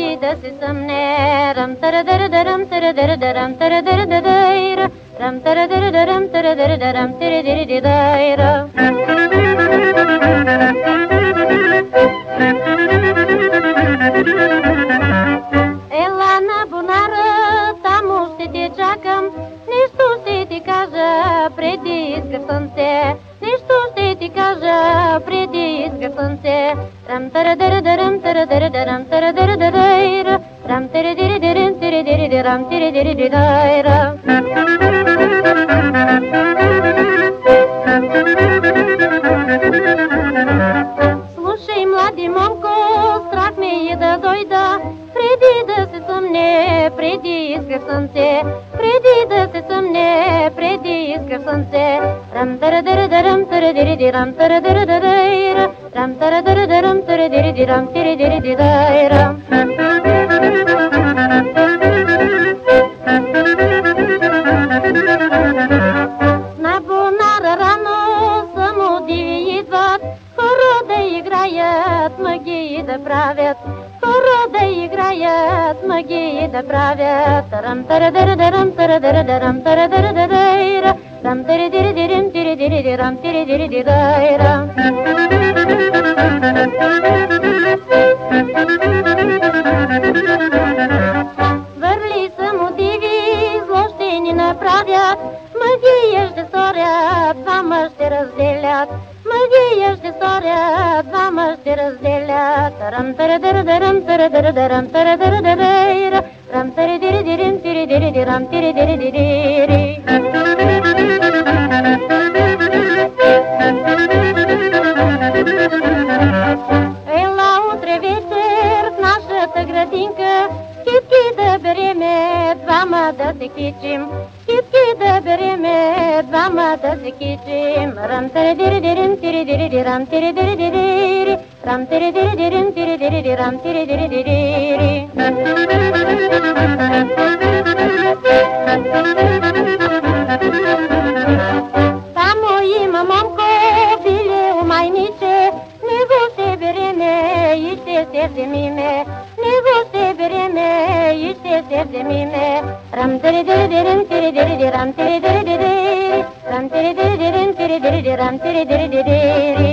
преди да се съмне. Рам тарадарадарам тарадарадарам тарадарададайра. Рам тарадарадарам тарадарадарам тарадарададайра. Ела на бунара, там ще те чакам. Нещо ще ти кажа преди изгър слънце. Нещо ще ти кажа преди изгър слънце. Рам тарадарадарам тарадарадарам тарадарададайра. Рам тарадирадирам тирадирадирам тирадирадидайра. Слушай, млади момко, страх ме е да дойда, преди да се съмне, преди изгър слънце, преди да се съмне, преди изгър слънце. Рам тарадарадарам тарадиридирам тарадарададайра. Рам тарадарадарам тарадиридирам тирадирадидайра. На бунара рано само диви идват, хора да играят, магии да правят, хора да играят, магии да правят. Рам тарадарадарам тарадарадарам тарадарададайра. Рам тарадиридирим тиридиридирам тиридиридидайра. Върли само диви, зло ще ни направят, магия ще сторят, двама ще разделят. Магия ще сторят, двама ще разделят. Рам тарадарадарам тарадарадарам тарадарададайра. Рам тарадиридирим тиридиридирам тиридиридири. Ела утре вечер в нашата градинка, китки да береме, двама да се кичим. Китки да береме, двама да се кичим. Рам тарадиридирим тиридиридирам тиридиридири. Рам тарадиридирим тиридиридирам тиридиридири. Тамо има момко, биле умайниче, него ще береме и ще се вземиме. Него ще береме и ще се вземиме. Рам тарадиридирим тиридиридирам тиридиридири. Рам тарадиридирим тиридиридирам тиридиридири.